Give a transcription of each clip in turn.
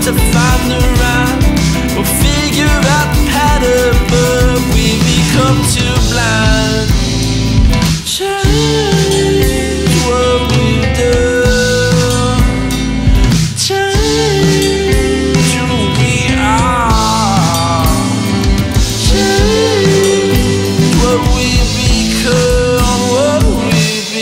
to find the rhyme. We'll figure out the pattern, but we become too blind. Change what we've done. Change who we are. Change what we become. What we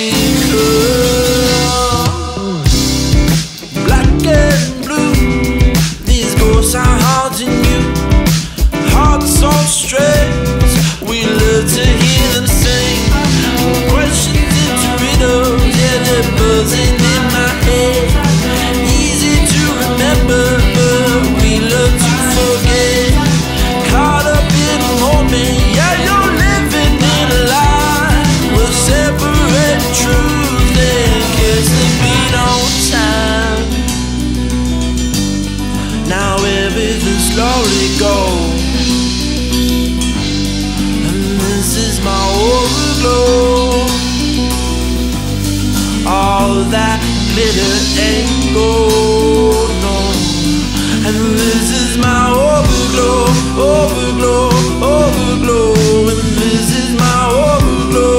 become. Black and blue, these ghosts are haunting you. Hearts so strange, we love to hear them sing. Questions into riddles, yeah, they're buzzing in my head. Easy to remember, but we love to forget. Caught up in a moment, yeah, you're living in a lie. We'll separate truth and catch the beat on time. Now everything slowly goes. This is my overglow. All that glitter ain't gold, no. And this is my overglow, overglow, overglow. And this is my overglow.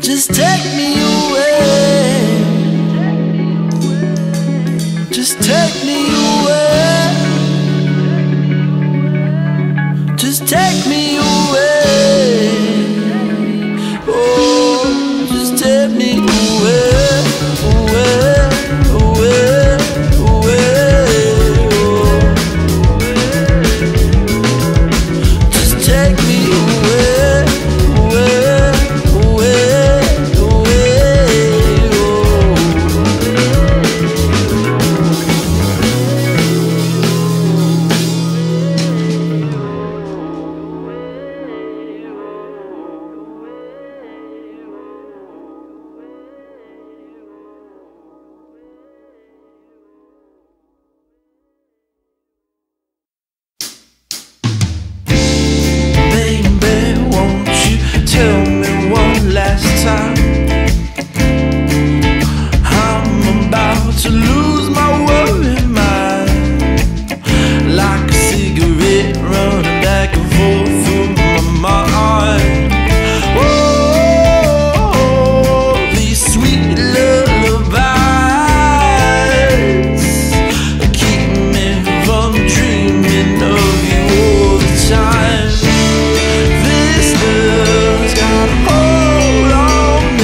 Just take me away. Just take me away. Just take me away. Oh, just take me away, away, away, away. Oh, just take me away, away, away, away. Baby, won't you tell me one last time? I'm about to lose my worried mind, like a cigarette running back and forth through my mind. Oh, these sweet lullabies keep me from dreaming of you all the time. This love's got a hold on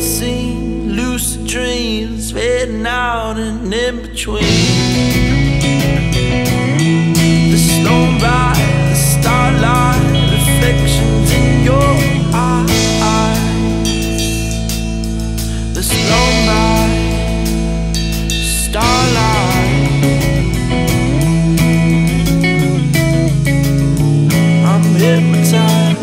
seen lucid dreams fading out and in between. The snow by the starlight, reflections in your eyes. The snow by starlight, I'm hypnotized.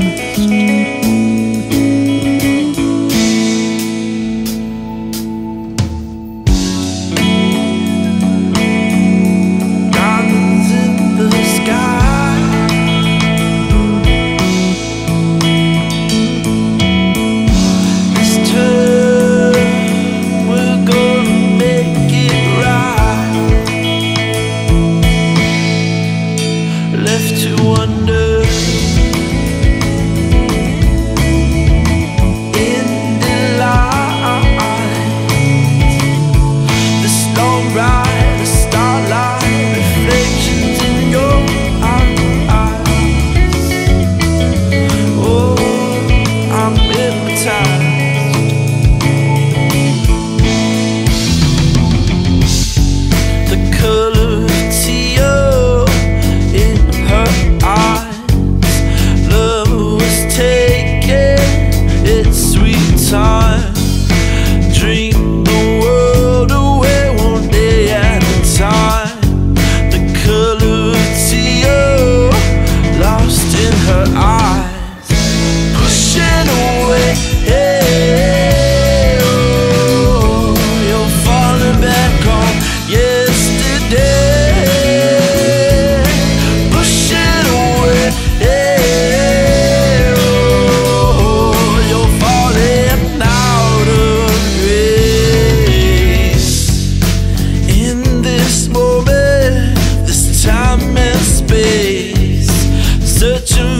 The color of teal in her eyes. Love was taking its sweet time. Drink the world away one day at a time. The color of teal lost in her eyes, pushing away. Hey, oh, you're falling back on yesterday, pushing away. Hey, oh, you're falling out of grace. In this moment, this time and space, searching